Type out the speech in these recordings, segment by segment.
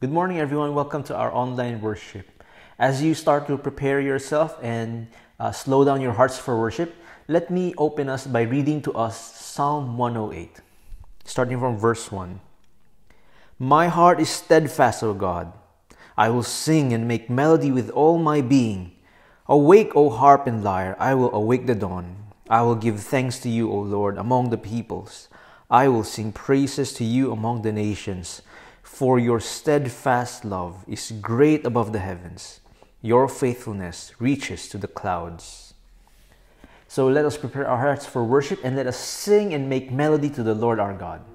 Good morning, everyone. Welcome to our online worship. As you start to prepare yourself and slow down your hearts for worship, let me open us by reading to us Psalm 108, starting from verse 1. My heart is steadfast, O God. I will sing and make melody with all my being. Awake, O harp and lyre, I will awake the dawn. I will give thanks to you, O Lord, among the peoples. I will sing praises to you among the nations. For your steadfast love is great above the heavens. Your faithfulness reaches to the clouds. So let us prepare our hearts for worship and let us sing and make melody to the Lord our God.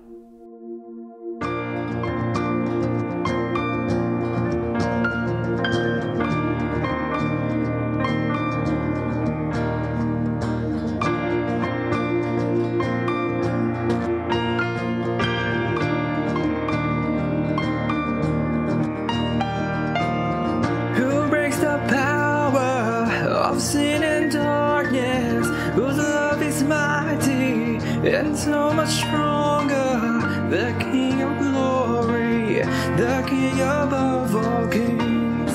Sin and darkness, whose love is mighty and so much stronger. The King of glory, the King above all kings,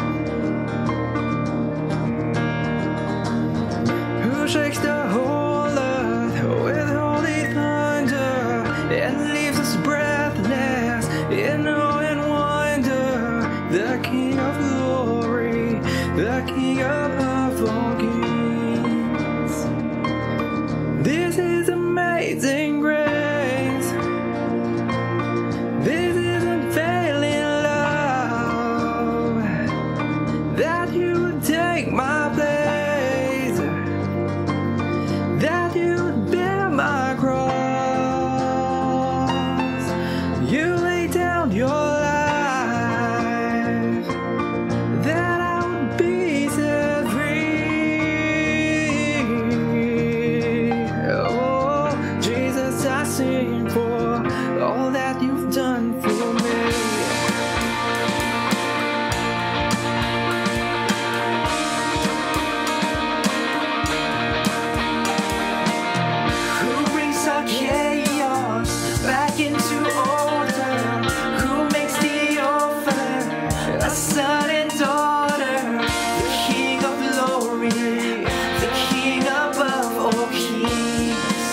who shakes the whole earth with holy thunder and leaves us breathless in awe and wonder. The King of glory, the King above all kings. This is amazing grace. This is unfailing love, that you would take my place, that you would bear my cross. You lay down your life, that I would be set free. Oh, Jesus, I sing for all that you've done for me. Who brings our chaos back into order? Who makes the orphan a son and daughter? The King of glory, the King above all kings,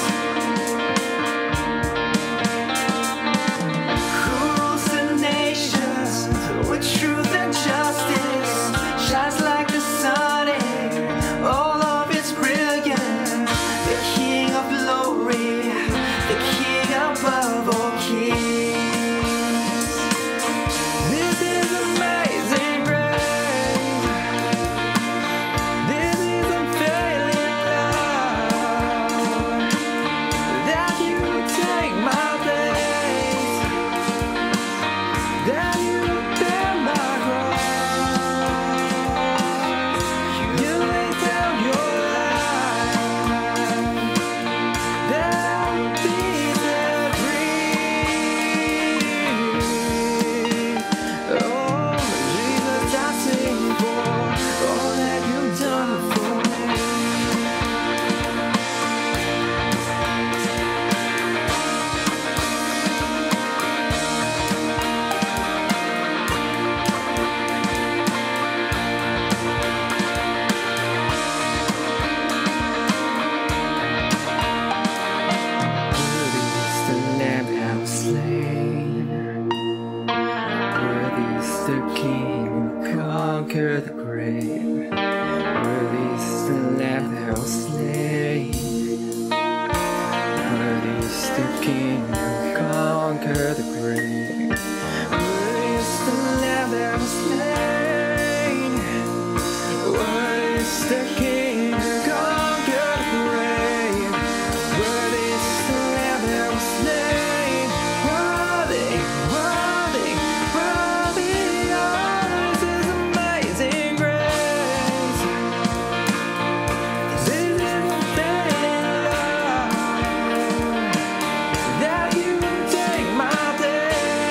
who rules the nations with truth and justice, shines like the sun in all of its brilliance. The King of glory, the King above all kings. This is amazing grace. This is unfailing love, that you would take my place, that you would bear my cross. You lay down your life, that I would be set free. Oh, Jesus, I sing for all that you've done for me. Worthy is the Lamb that was slain. Worthy is the King who conquered the grave. Worthy is the Lamb that was slain. Worthy is the King who conquered the grave. Worthy is the Lamb that was slain. Worthy is the King who conquered the grave. Worthy is the Lamb that was slain. Worthy, worthy, worthy. Oh, this is amazing grace. This is unfailing love, that you would take my place.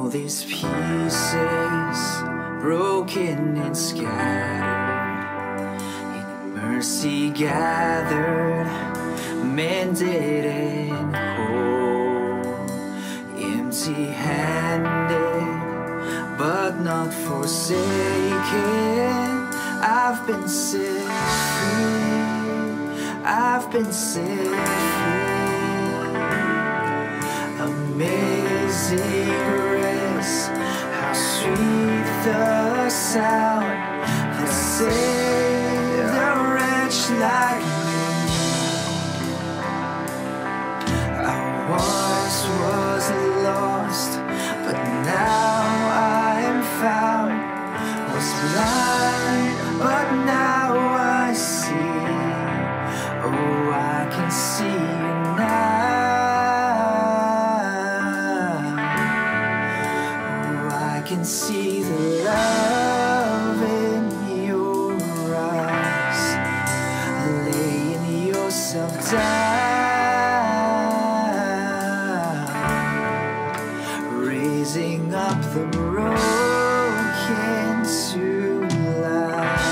all these pieces, broken and scattered, in mercy gathered, mended and whole, empty-handed, but not forsaken. I've been set free, I've been set free. Amazing grace, how sweet the sound that saved a wretch like me. I once was lost, but now I am found. Was blind, but now I see. Oh, I can see you now. I can see the love in your eyes, laying yourself down, raising up the broken to life.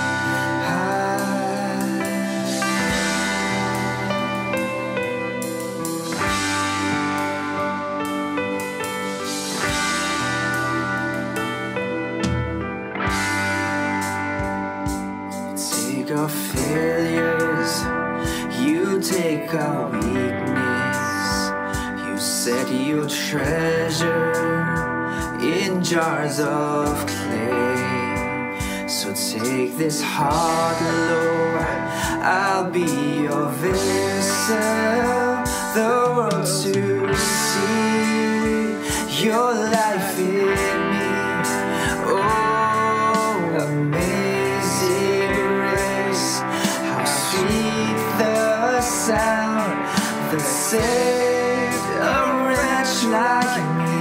Our failures, you take our weakness, you set your treasure in jars of clay. So take this heart, Lord, I'll be your vessel, the world to see your life in me. Oh, amazing grace, how sweet the sound that saved a wretch like me.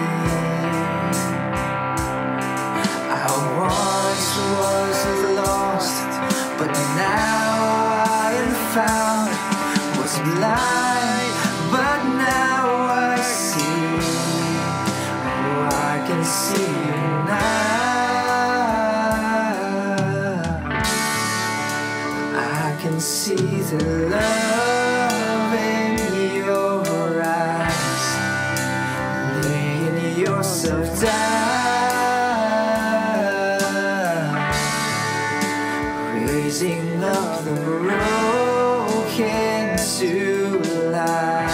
I once was lost, but now I am found. Was blind, but now I see. Oh, I can see you now. I can see the love in your eyes, laying yourself down, raising up the broken to life.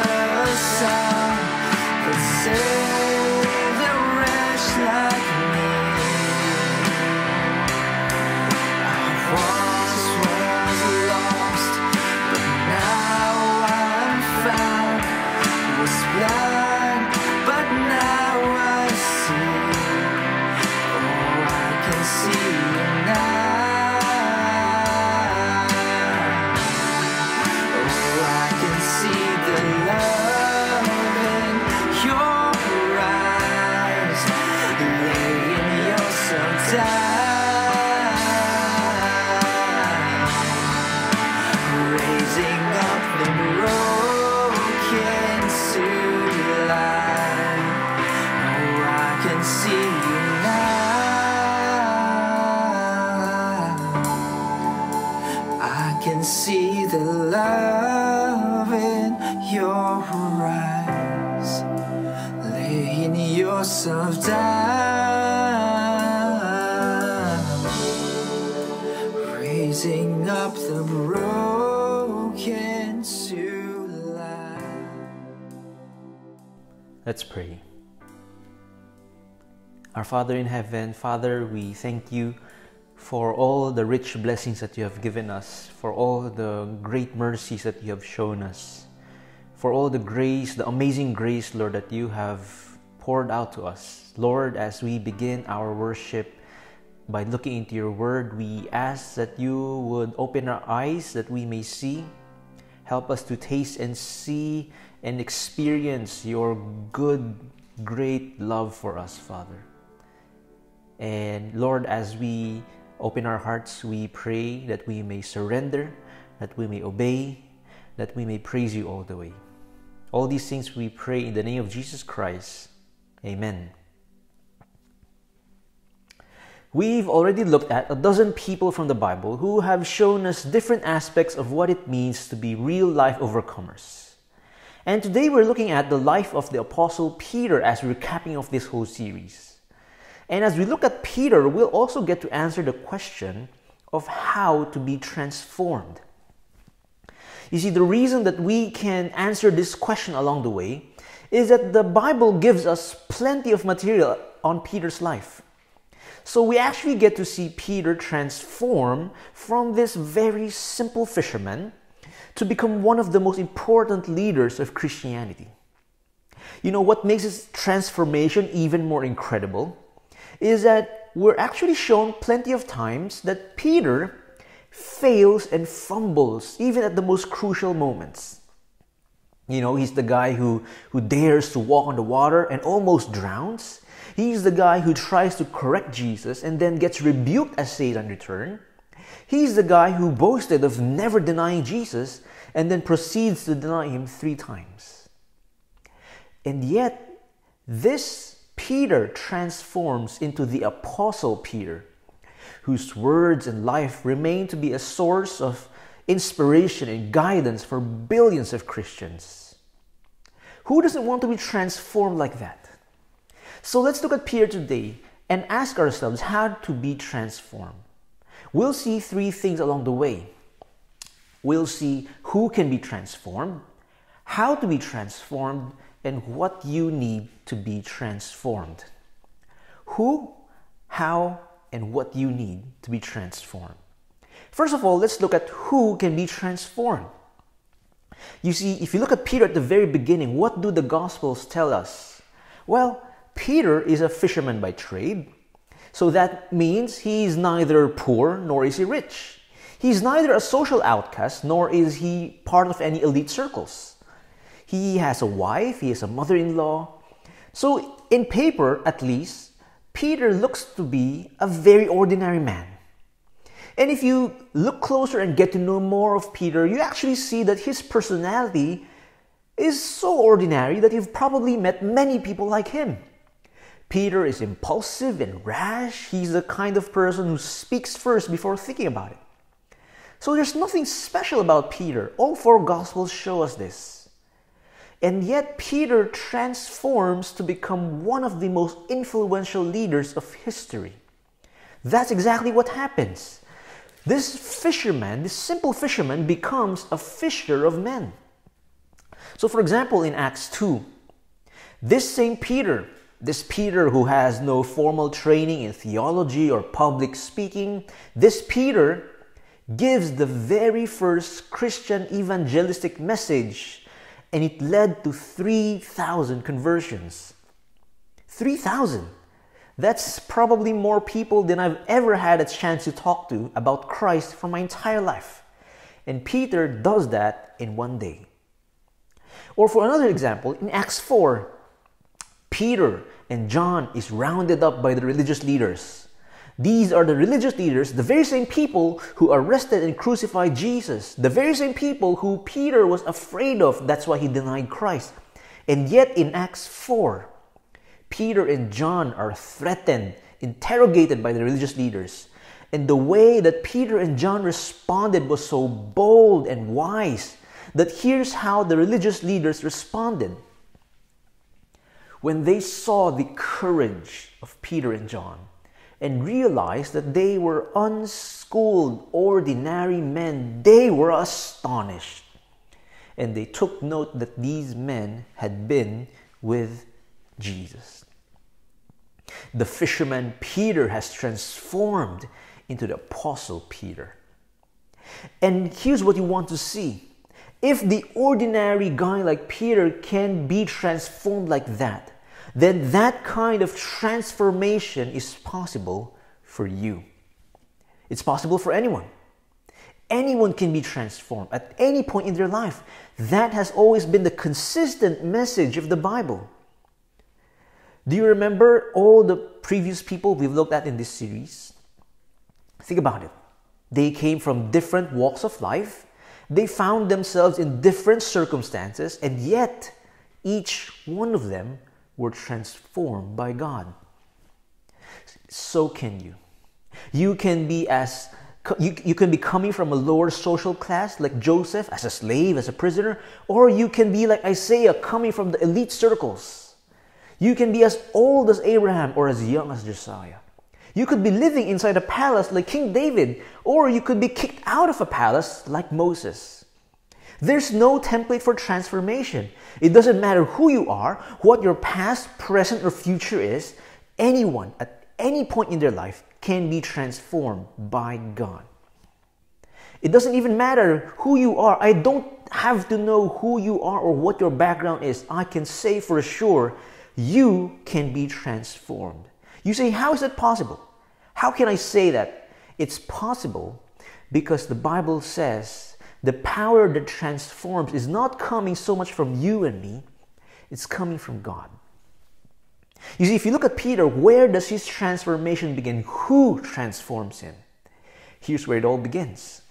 Save the wretch like me. down, raising up the broken to life. Oh, I can see you now. I can see the love in your eyes, laying yourself down, raising up the broken to life. Let's pray. Our Father in heaven, Father, we thank you for all the rich blessings that you have given us, for all the great mercies that you have shown us, for all the grace, the amazing grace, Lord, that you have poured out to us. Lord, as we begin our worship by looking into your word, we ask that you would open our eyes that we may see. Help us to taste and see and experience your good, great love for us, Father. And Lord, as we open our hearts, we pray that we may surrender, that we may obey, that we may praise you all the way. All these things we pray in the name of Jesus Christ. Amen. We've already looked at a dozen people from the Bible who have shown us different aspects of what it means to be real-life overcomers. And today we're looking at the life of the Apostle Peter as we're capping off this whole series. And as we look at Peter, we'll also get to answer the question of how to be transformed. You see, the reason that we can answer this question along the way is that the Bible gives us plenty of material on Peter's life. So we actually get to see Peter transform from this very simple fisherman to become one of the most important leaders of Christianity. You know, what makes this transformation even more incredible is that we're actually shown plenty of times that Peter fails and fumbles even at the most crucial moments. You know, he's the guy who dares to walk on the water and almost drowns. He's the guy who tries to correct Jesus and then gets rebuked as Satan return. He's the guy who boasted of never denying Jesus and then proceeds to deny him 3 times. And yet, this Peter transforms into the Apostle Peter, whose words and life remain to be a source of inspiration and guidance for billions of Christians. Who doesn't want to be transformed like that? So let's look at Peter today and ask ourselves how to be transformed. We'll see 3 things along the way. We'll see who can be transformed, how to be transformed, and what you need to be transformed. Who, how, and what you need to be transformed. First of all, let's look at who can be transformed. You see, if you look at Peter at the very beginning, what do the Gospels tell us? Well, Peter is a fisherman by trade. So that means he's neither poor nor is he rich. He's neither a social outcast nor is he part of any elite circles. He has a wife, he has a mother-in-law. So in paper, at least, Peter looks to be a very ordinary man. And if you look closer and get to know more of Peter, you actually see that his personality is so ordinary that you've probably met many people like him. Peter is impulsive and rash. He's the kind of person who speaks first before thinking about it. So there's nothing special about Peter. All 4 Gospels show us this. And yet Peter transforms to become one of the most influential leaders of history. That's exactly what happens. This fisherman, this simple fisherman, becomes a fisher of men. So for example, in Acts 2, this same Peter, this Peter who has no formal training in theology or public speaking, this Peter gives the very first Christian evangelistic message, and it led to 3,000 conversions. 3,000! That's probably more people than I've ever had a chance to talk to about Christ for my entire life. And Peter does that in one day. Or for another example, in Acts 4, Peter and John is rounded up by the religious leaders. These are the religious leaders, the very same people who arrested and crucified Jesus, the very same people who Peter was afraid of. That's why he denied Christ. And yet in Acts 4, Peter and John are threatened, interrogated by the religious leaders. And the way that Peter and John responded was so bold and wise that here's how the religious leaders responded. When they saw the courage of Peter and John and realized that they were unschooled, ordinary men, they were astonished. And they took note that these men had been with Jesus. The fisherman Peter has transformed into the Apostle Peter. And here's what you want to see. If the ordinary guy like Peter can be transformed like that, then that kind of transformation is possible for you. It's possible for anyone. Anyone can be transformed at any point in their life. That has always been the consistent message of the Bible. Do you remember all the previous people we've looked at in this series? Think about it. They came from different walks of life. They found themselves in different circumstances, and yet each one of them were transformed by God. So can you. You can be coming from a lower social class like Joseph, as a slave, as a prisoner, or you can be like Isaiah, coming from the elite circles. You can be as old as Abraham or as young as Josiah. You could be living inside a palace like King David, or you could be kicked out of a palace like Moses. There's no template for transformation. It doesn't matter who you are, what your past, present, or future is. Anyone at any point in their life can be transformed by God. It doesn't even matter who you are. I don't have to know who you are or what your background is. I can say for sure, you can be transformed. You say, how is that possible? How can I say that? It's possible because the Bible says the power that transforms is not coming so much from you and me, it's coming from God. You see, if you look at Peter, where does his transformation begin? Who transforms him? Here's where it all begins.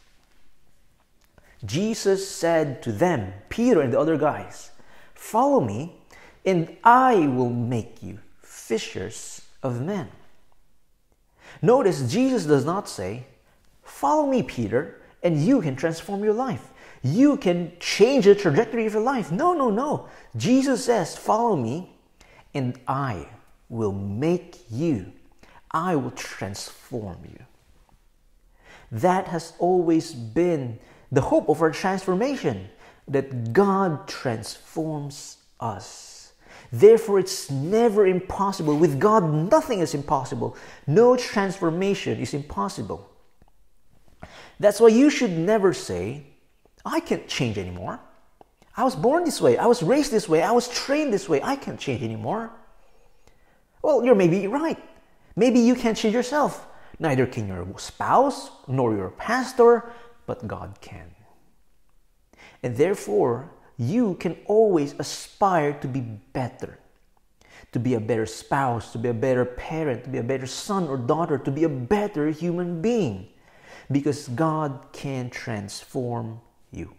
Jesus said to them, Peter and the other guys, "Follow me, and I will make you fishers of men." Notice Jesus does not say, "Follow me, Peter, and you can transform your life. You can change the trajectory of your life." No. Jesus says, "Follow me, and I will make you. I will transform you." That has always been the hope of our transformation, that God transforms us. Therefore, it's never impossible. With God, nothing is impossible. No transformation is impossible. That's why you should never say, "I can't change anymore. I was born this way. I was raised this way. I was trained this way. I can't change anymore." Well, you're maybe right. Maybe you can't change yourself. Neither can your spouse, nor your pastor, but God can. And therefore, you can always aspire to be better. To be a better spouse, to be a better parent, to be a better son or daughter, to be a better human being. Because God can transform you.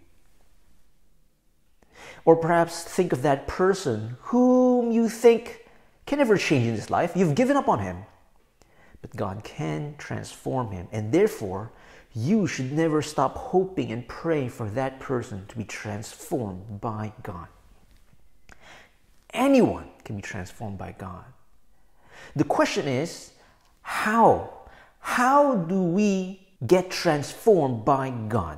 Or perhaps think of that person whom you think can never change in this life. You've given up on him. But God can transform him. And therefore, you should never stop hoping and praying for that person to be transformed by God. Anyone can be transformed by God. The question is, how? How do we get transformed by God?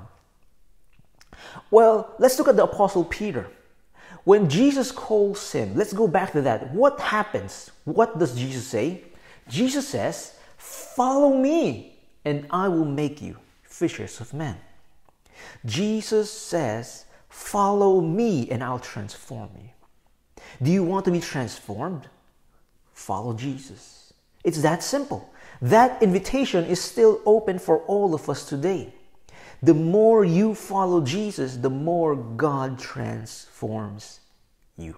Well, let's look at the Apostle Peter. When Jesus calls him, let's go back to that. What happens? What does Jesus say? Jesus says, "Follow me, and I will make you fishers of men." Jesus says, "Follow me, and I'll transform you." Do you want to be transformed? Follow Jesus. It's that simple. That invitation is still open for all of us today. The more you follow Jesus, the more God transforms you.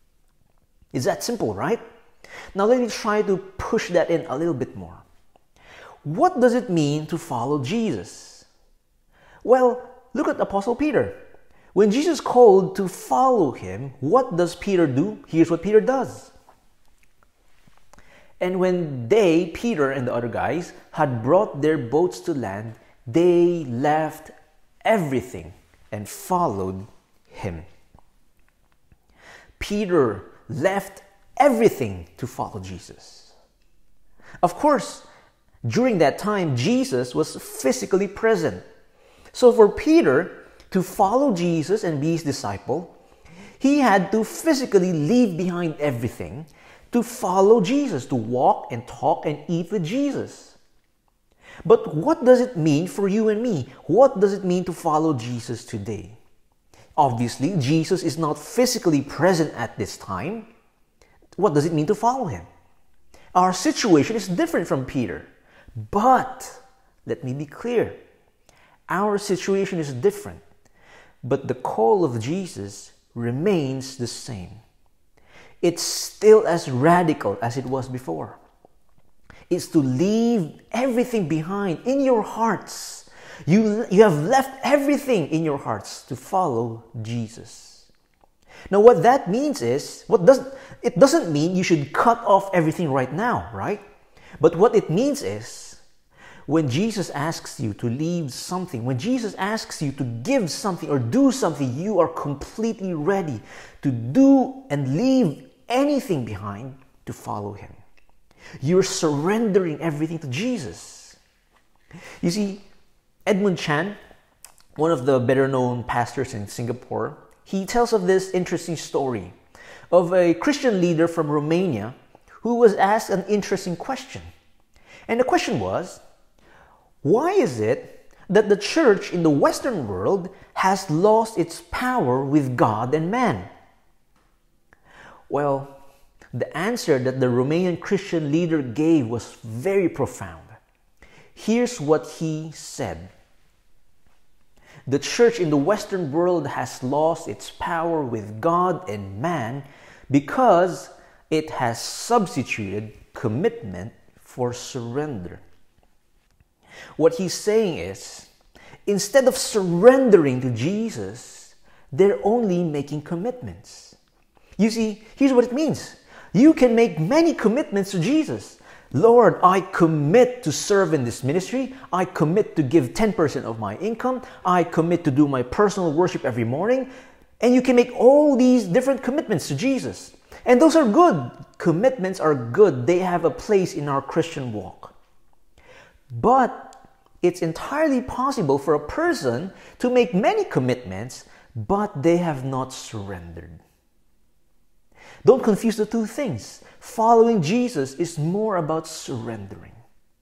It's that simple, right? Now let me try to push that in a little bit more. what does it mean to follow Jesus? Well, look at Apostle Peter. When Jesus called to follow him, what does Peter do? Here's what Peter does. And when Peter and the other guys, had brought their boats to land, they left everything and followed him. Peter left everything to follow Jesus. Of course, during that time, Jesus was physically present. So for Peter to follow Jesus and be his disciple, he had to physically leave behind everything to follow Jesus, to walk and talk and eat with Jesus. But what does it mean for you and me? What does it mean to follow Jesus today? Obviously, Jesus is not physically present at this time. What does it mean to follow him? Our situation is different from Peter. But, let me be clear, our situation is different. But the call of Jesus remains the same. It's still as radical as it was before. It's to leave everything behind in your hearts. You have left everything in your hearts to follow Jesus. Now what that means is, it doesn't mean you should cut off everything right now, right? But what it means is, when Jesus asks you to leave something, when Jesus asks you to give something or do something, you are completely ready to do and leave anything behind to follow him. You're surrendering everything to Jesus. You see, Edmund Chan, one of the better known pastors in Singapore, he tells of this interesting story of a Christian leader from Romania who was asked an interesting question. And the question was, why is it that the church in the Western world has lost its power with God and man? Well, the answer that the Romanian Christian leader gave was very profound. Here's what he said. The church in the Western world has lost its power with God and man because it has substituted commitment for surrender. What he's saying is, instead of surrendering to Jesus, they're only making commitments. You see, here's what it means. You can make many commitments to Jesus. Lord, I commit to serve in this ministry. I commit to give 10% of my income. I commit to do my personal worship every morning. And you can make all these different commitments to Jesus. And those are good. Commitments are good. They have a place in our Christian walk. But it's entirely possible for a person to make many commitments, but they have not surrendered. Don't confuse the two things. Following Jesus is more about surrendering.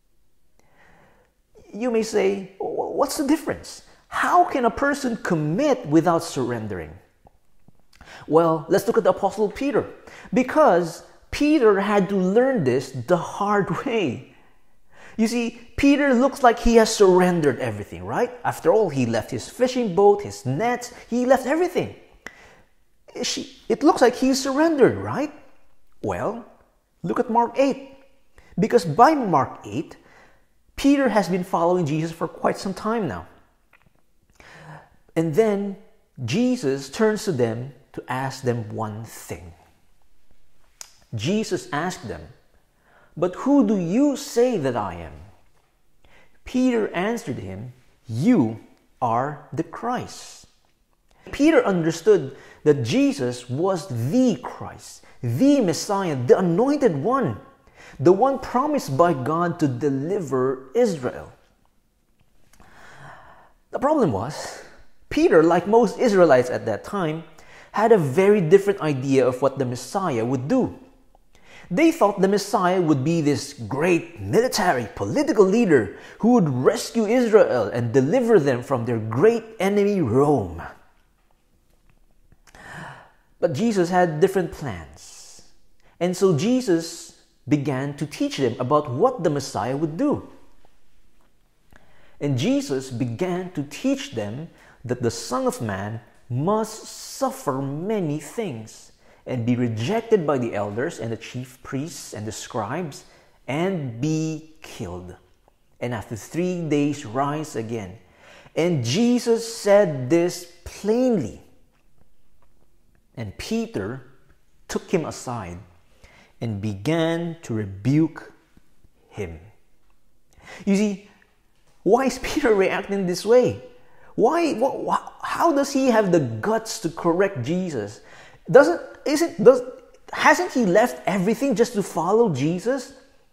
You may say, what's the difference? How can a person commit without surrendering? Well, let's look at the Apostle Peter. Because Peter had to learn this the hard way. You see, Peter looks like he has surrendered everything, right? After all, he left his fishing boat, his nets, he left everything. It looks like he surrendered, right? Well, look at Mark 8. Because by Mark 8, Peter has been following Jesus for quite some time now. And then Jesus turns to them to ask them one thing. Jesus asked them, "But who do you say that I am?" Peter answered him, "You are the Christ." Peter understood that Jesus was the Christ, the Messiah, the anointed one, the one promised by God to deliver Israel. The problem was, Peter, like most Israelites at that time, had a very different idea of what the Messiah would do. They thought the Messiah would be this great military, political leader who would rescue Israel and deliver them from their great enemy, Rome. But Jesus had different plans. And so Jesus began to teach them about what the Messiah would do. And Jesus began to teach them that the Son of Man must suffer many things and be rejected by the elders and the chief priests and the scribes and be killed. and after 3 days rise again. And Jesus said this plainly. And Peter took him aside and began to rebuke him. You see, why is Peter reacting this way? How does he have the guts to correct Jesus? Hasn't he left everything just to follow Jesus?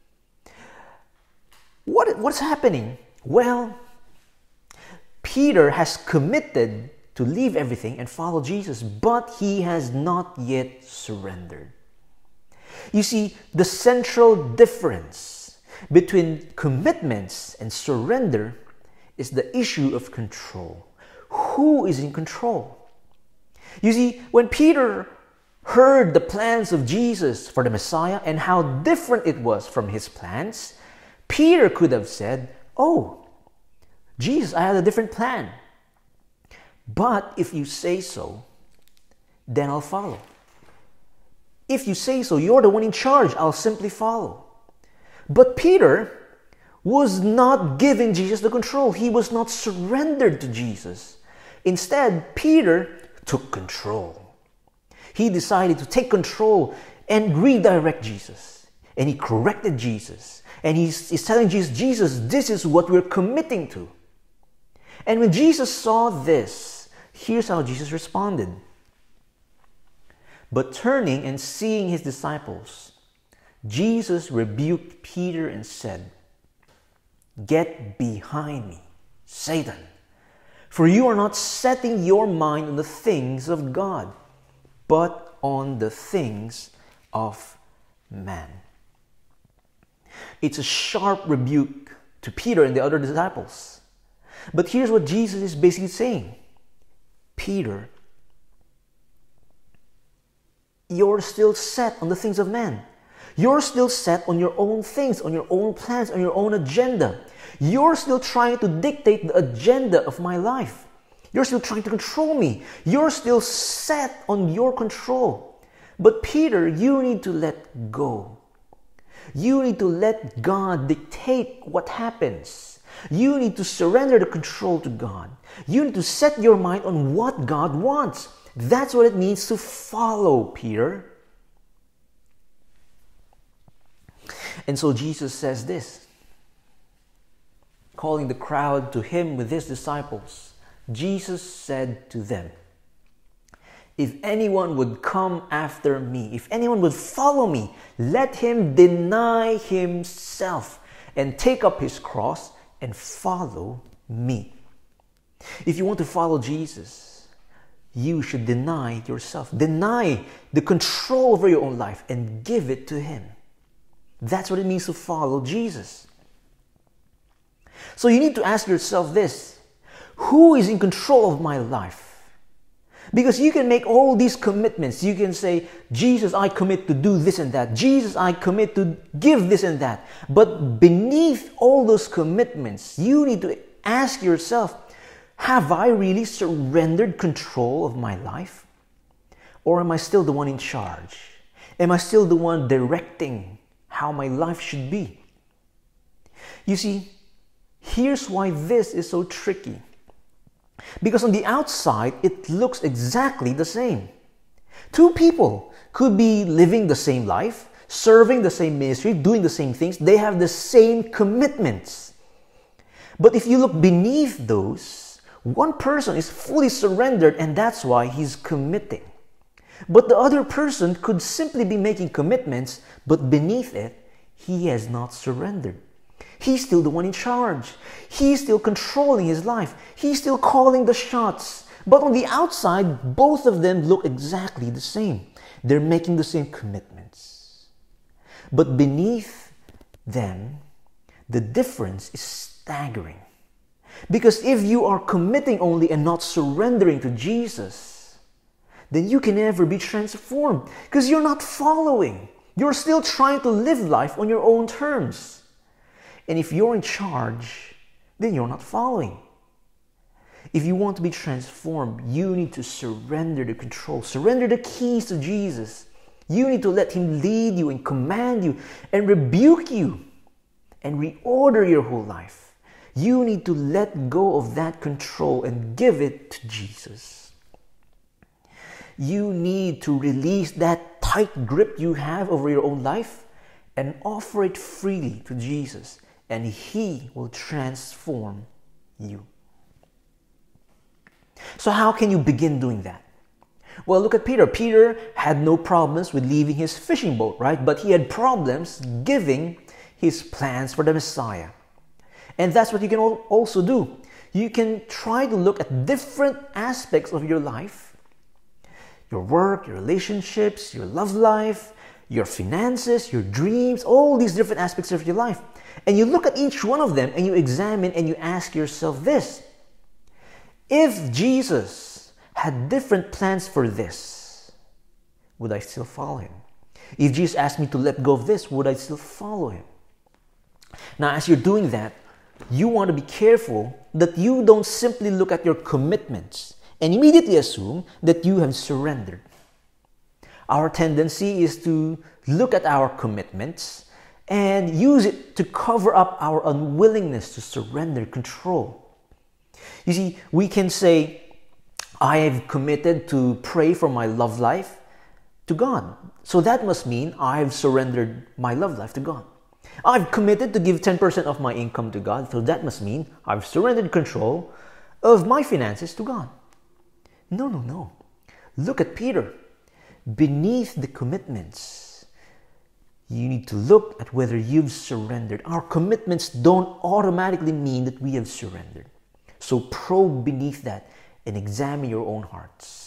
What's happening? Well, Peter has committed to leave everything and follow Jesus, but he has not yet surrendered. You see, the central difference between commitments and surrender is the issue of control. Who is in control? You see, when Peter heard the plans of Jesus for the Messiah and how different it was from his plans, Peter could have said, "Oh, Jesus, I had a different plan. But if you say so, then I'll follow. If you say so, you're the one in charge, I'll simply follow." But Peter was not giving Jesus the control. He was not surrendered to Jesus. Instead, Peter took control. He decided to take control and redirect Jesus. And he corrected Jesus. And he's telling Jesus, this is what we're committing to. And when Jesus saw this, here's how Jesus responded. But turning and seeing his disciples, Jesus rebuked Peter and said, "Get behind me, Satan, for you are not setting your mind on the things of God, but on the things of man." It's a sharp rebuke to Peter and the other disciples. But here's what Jesus is basically saying. Peter, you're still set on the things of man. You're still set on your own things, on your own plans, on your own agenda. You're still trying to dictate the agenda of my life. You're still trying to control me. You're still set on your control. But Peter, you need to let go. You need to let God dictate what happens. You need to surrender the control to God. You need to set your mind on what God wants. That's what it means to follow, Peter. And so Jesus says this, calling the crowd to him with his disciples. Jesus said to them, "If anyone would come after me, if anyone would follow me, let him deny himself and take up his cross and follow me." If you want to follow Jesus, you should deny yourself. Deny the control over your own life and give it to him. That's what it means to follow Jesus. So you need to ask yourself this: who is in control of my life? Because you can make all these commitments. You can say, "Jesus, I commit to do this and that. Jesus, I commit to give this and that." But beneath all those commitments, you need to ask yourself, have I really surrendered control of my life? Or am I still the one in charge? Am I still the one directing how my life should be? You see, here's why this is so tricky. Because on the outside, it looks exactly the same. Two people could be living the same life, serving the same ministry, doing the same things. They have the same commitments. But if you look beneath those, one person is fully surrendered and that's why he's committing. But the other person could simply be making commitments, but beneath it, he has not surrendered. He's still the one in charge. He's still controlling his life. He's still calling the shots. But on the outside, both of them look exactly the same. They're making the same commitments. But beneath them, the difference is staggering. Because if you are committing only and not surrendering to Jesus, then you can never be transformed because you're not following. You're still trying to live life on your own terms. And if you're in charge, then you're not following. If you want to be transformed, you need to surrender the control. Surrender the keys to Jesus. You need to let him lead you and command you and rebuke you and reorder your whole life, you need to let go of that control and give it to Jesus. You need to release that tight grip you have over your own life and offer it freely to Jesus, and He will transform you. So how can you begin doing that? Well, look at Peter. Peter had no problems with leaving his fishing boat, right? But he had problems giving his plans for the Messiah. And that's what you can also do. You can try to look at different aspects of your life, your work, your relationships, your love life, your finances, your dreams, all these different aspects of your life. And you look at each one of them and you examine and you ask yourself this: if Jesus had different plans for this, would I still follow Him? If Jesus asked me to let go of this, would I still follow Him? Now, as you're doing that, you want to be careful that you don't simply look at your commitments and immediately assume that you have surrendered. Our tendency is to look at our commitments and use it to cover up our unwillingness to surrender control. You see, we can say, I have committed to pray for my love life to God. So that must mean I have surrendered my love life to God. I've committed to give 10% of my income to God. So that must mean I've surrendered control of my finances to God. No. Look at Peter. Beneath the commitments, you need to look at whether you've surrendered. Our commitments don't automatically mean that we have surrendered. So probe beneath that and examine your own hearts.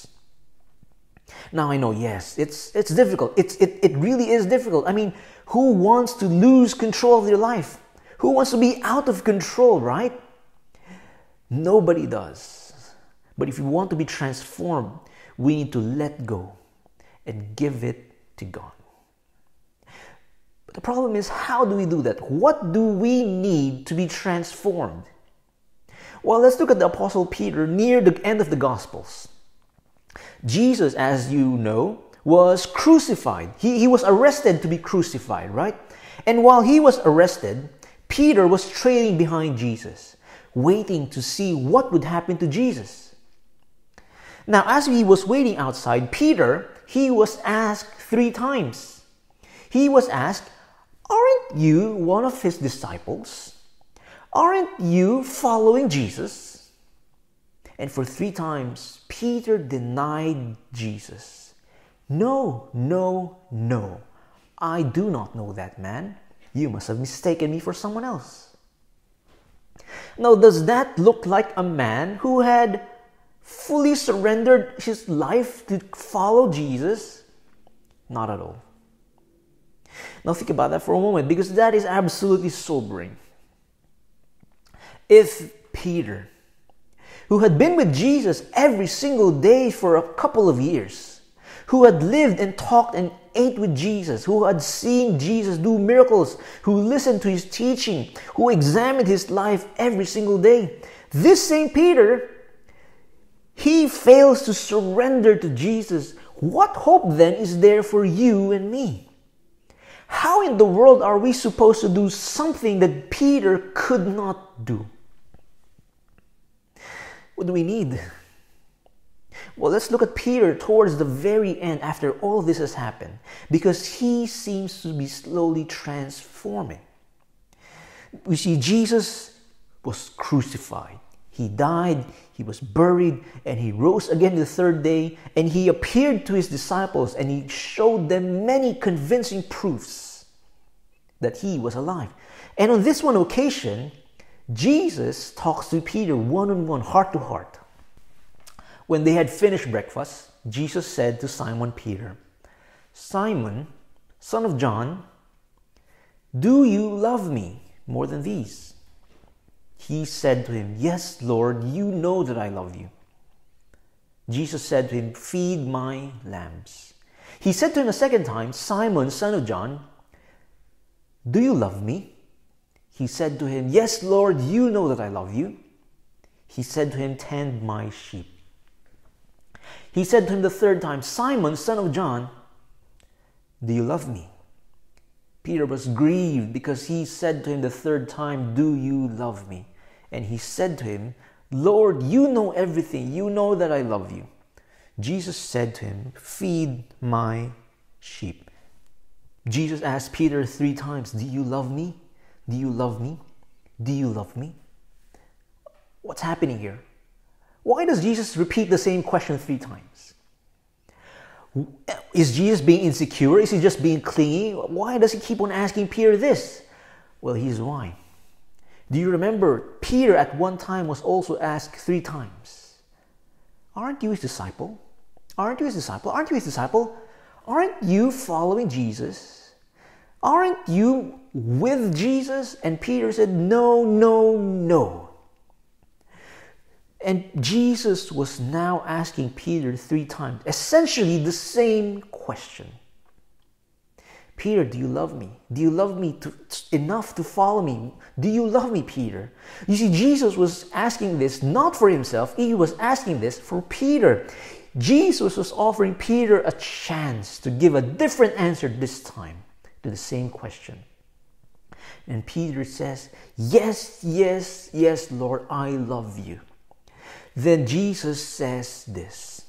Now I know, yes, it's difficult. It really is difficult. I mean, who wants to lose control of their life? Who wants to be out of control, right? Nobody does. But if you want to be transformed, we need to let go and give it to God. But the problem is, how do we do that? What do we need to be transformed? Well, let's look at the Apostle Peter near the end of the Gospels. Jesus, as you know, was crucified. He was arrested to be crucified, right? And while he was arrested, Peter was trailing behind Jesus, waiting to see what would happen to Jesus. Now, as he was waiting outside, Peter, he was asked 3 times. He was asked, "Aren't you one of his disciples? Aren't you following Jesus?" And for 3 times, Peter denied Jesus. No, I do not know that man. You must have mistaken me for someone else. Now, does that look like a man who had fully surrendered his life to follow Jesus? Not at all. Now think about that for a moment, because that is absolutely sobering. If Peter, who had been with Jesus every single day for a couple of years, who had lived and talked and ate with Jesus, who had seen Jesus do miracles, who listened to his teaching, who examined his life every single day, this same Peter, he fails to surrender to Jesus. What hope then is there for you and me? How in the world are we supposed to do something that Peter could not do? What do we need? Well, let's look at Peter towards the very end after all this has happened, because he seems to be slowly transforming. We see Jesus was crucified. He died, he was buried, and he rose again the 3rd day, and he appeared to his disciples, and he showed them many convincing proofs that he was alive. And on this one occasion, Jesus talks to Peter one-on-one, heart to heart. When they had finished breakfast, Jesus said to Simon Peter, "Simon, son of John, do you love me more than these?" He said to him, "Yes, Lord, you know that I love you." Jesus said to him, "Feed my lambs." He said to him a second time, "Simon, son of John, do you love me?" He said to him, "Yes, Lord, you know that I love you." He said to him, "Tend my sheep." He said to him the 3rd time, "Simon, son of John, do you love me?" Peter was grieved because he said to him the third time, "Do you love me?" And he said to him, "Lord, you know everything. You know that I love you." Jesus said to him, "Feed my sheep." Jesus asked Peter 3 times, "Do you love me? Do you love me? Do you love me?" What's happening here? Why does Jesus repeat the same question 3 times? Is Jesus being insecure? Is he just being clingy? Why does he keep on asking Peter this? Well, here's why. Do you remember Peter at one time was also asked 3 times, "Aren't you his disciple? Aren't you his disciple? Aren't you his disciple? Aren't you following Jesus? Aren't you with Jesus?" And Peter said, "No, no, no." And Jesus was now asking Peter 3 times, essentially the same question. "Peter, do you love me? Do you love me enough to follow me? Do you love me, Peter?" You see, Jesus was asking this not for himself. He was asking this for Peter. Jesus was offering Peter a chance to give a different answer this time to the same question. And Peter says, "Yes, yes, yes, Lord, I love you." Then Jesus says this,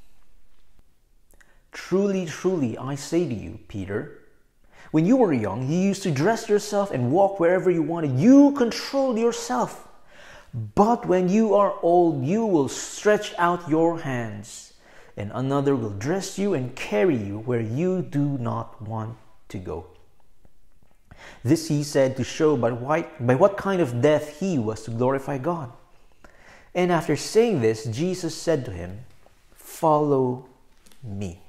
"Truly, truly, I say to you, Peter, when you were young, you used to dress yourself and walk wherever you wanted. You controlled yourself. But when you are old, you will stretch out your hands, and another will dress you and carry you where you do not want to go." This he said to show by what kind of death he was to glorify God. And after saying this, Jesus said to him, "Follow me."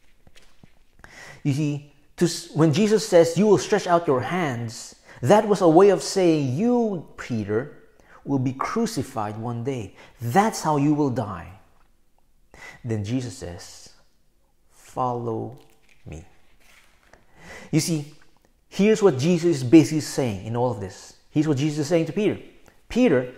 You see, when Jesus says, "You will stretch out your hands," that was a way of saying, you, Peter, will be crucified one day. That's how you will die. Then Jesus says, "Follow me." You see, here's what Jesus is basically saying in all of this. Here's what Jesus is saying to Peter. "Peter,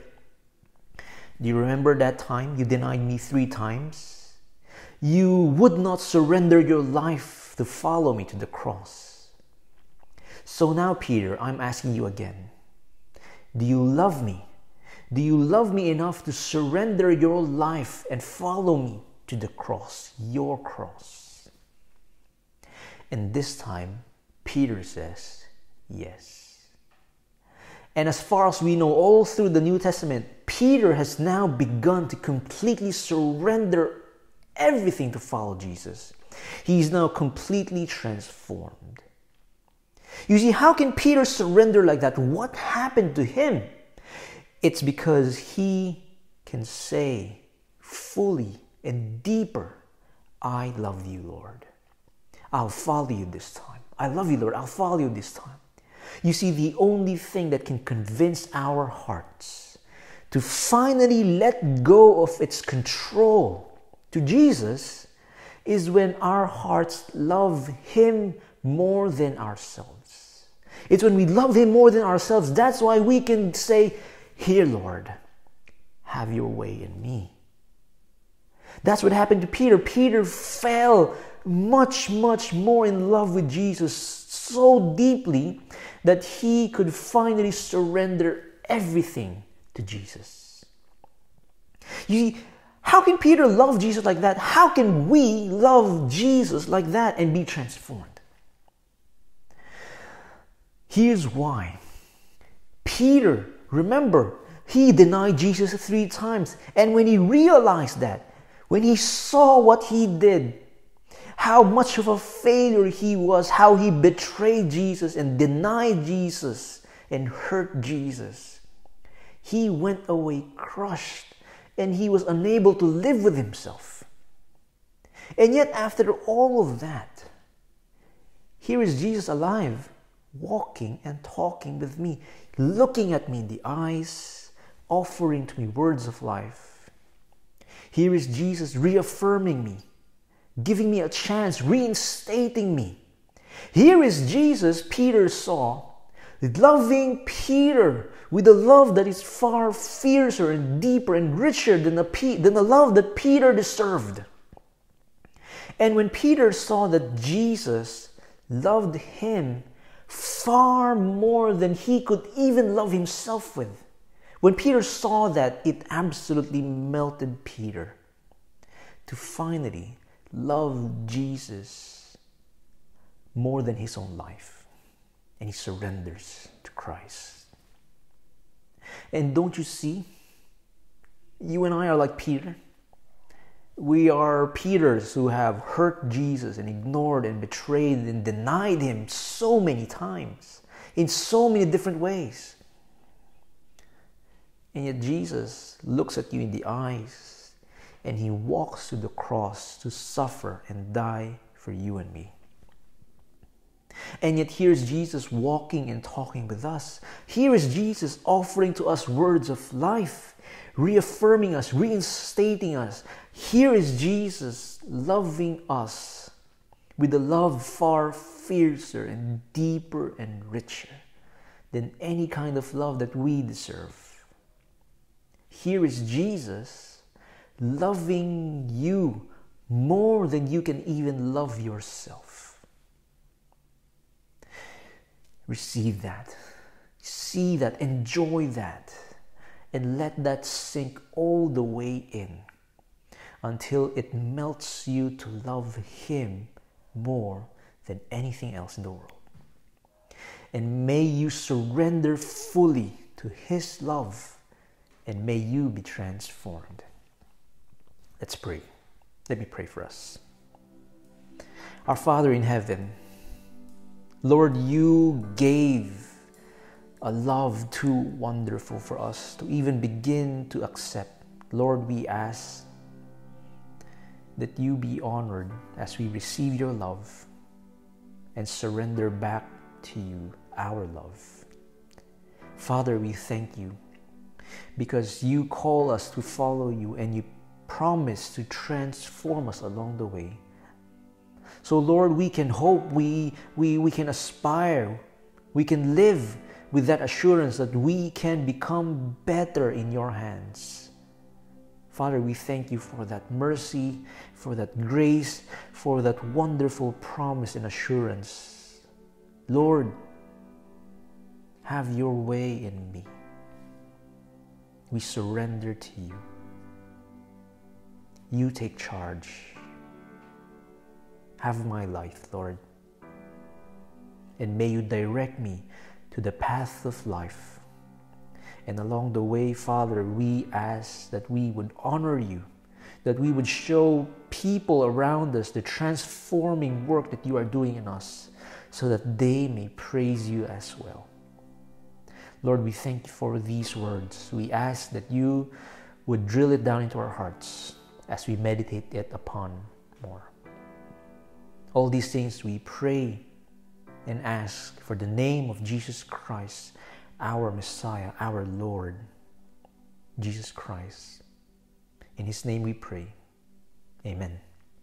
do you remember that time you denied me 3 times? You would not surrender your life to follow me to the cross. So now, Peter, I'm asking you again. Do you love me? Do you love me enough to surrender your life and follow me to the cross, your cross?" And this time, Peter says, yes. And as far as we know, all through the New Testament, Peter has now begun to completely surrender everything to follow Jesus. He is now completely transformed. You see, how can Peter surrender like that? What happened to him? It's because he can say fully and deeper, "I love you, Lord. I'll follow you this time. I love you, Lord. I'll follow you this time." You see, the only thing that can convince our hearts to finally let go of its control to Jesus is when our hearts love Him more than ourselves. It's when we love Him more than ourselves. That's why we can say, "Here, Lord, have your way in me." That's what happened to Peter. Peter fell much, much more in love with Jesus so deeply that he could finally surrender everything to Jesus. You see, how can Peter love Jesus like that? How can we love Jesus like that and be transformed? Here's why. Peter, remember, he denied Jesus 3 times. And when he realized that, when he saw what he did, how much of a failure he was, how he betrayed Jesus and denied Jesus and hurt Jesus, he went away crushed and he was unable to live with himself. And yet after all of that, here is Jesus alive, walking and talking with me, looking at me in the eyes, offering to me words of life. Here is Jesus reaffirming me, giving me a chance, reinstating me. Here is Jesus, Peter saw, loving Peter with a love that is far fiercer and deeper and richer than the love that Peter deserved. And when Peter saw that Jesus loved him far more than he could even love himself with. When Peter saw that, it absolutely melted Peter to finally love Jesus more than his own life. And he surrenders to Christ. And don't you see? You and I are like Peter. We are Peters who have hurt Jesus and ignored and betrayed and denied him so many times, in so many different ways. And yet Jesus looks at you in the eyes and he walks to the cross to suffer and die for you and me. And yet here's Jesus walking and talking with us. Here is Jesus offering to us words of life, reaffirming us, reinstating us. Here is Jesus loving us with a love far fiercer and deeper and richer than any kind of love that we deserve. Here is Jesus loving you more than you can even love yourself. Receive that. See that. Enjoy that. And let that sink all the way in until it melts you to love Him more than anything else in the world. And may you surrender fully to His love, and may you be transformed. Let's pray. Let me pray for us. Our Father in heaven, Lord, you gave a love too wonderful for us to even begin to accept. Lord, we ask that you be honored as we receive your love and surrender back to you our love. Father, we thank you because you call us to follow you and you promise to transform us along the way. So Lord, we can hope, we can aspire, we can live with that assurance that we can become better in your hands. Father, we thank you for that mercy, for that grace, for that wonderful promise and assurance. Lord, have your way in me. We surrender to you. You take charge. Have my life, Lord. And may you direct me to the path of life. And along the way, Father, we ask that we would honor you, that we would show people around us the transforming work that you are doing in us, so that they may praise you as well. Lord, we thank you for these words. We ask that you would drill it down into our hearts as we meditate it upon more. All these things we pray and ask for the name of Jesus Christ, our Messiah, our Lord, Jesus Christ. In His name we pray. Amen.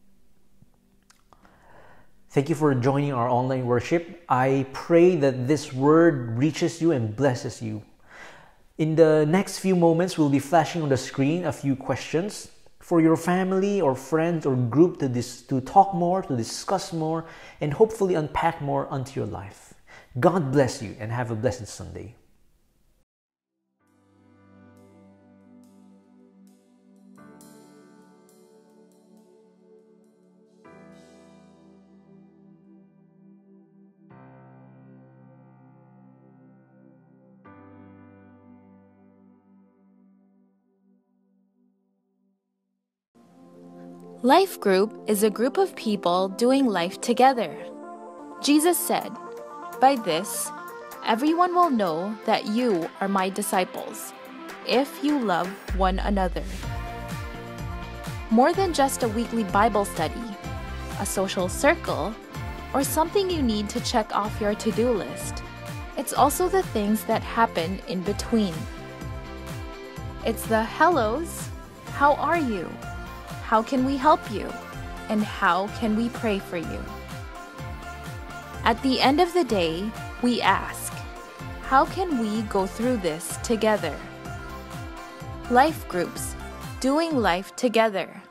Thank you for joining our online worship. I pray that this word reaches you and blesses you. In the next few moments, we'll be flashing on the screen a few questions for your family or friends or group to talk more, to discuss more, and hopefully unpack more onto your life. God bless you and have a blessed Sunday. Life group is a group of people doing life together. Jesus said, "By this, everyone will know that you are my disciples, if you love one another." More than just a weekly Bible study, a social circle, or something you need to check off your to-do list, it's also the things that happen in between. It's the hellos, how are you? How can we help you? And how can we pray for you? At the end of the day, we ask, how can we go through this together? Life groups, doing life together.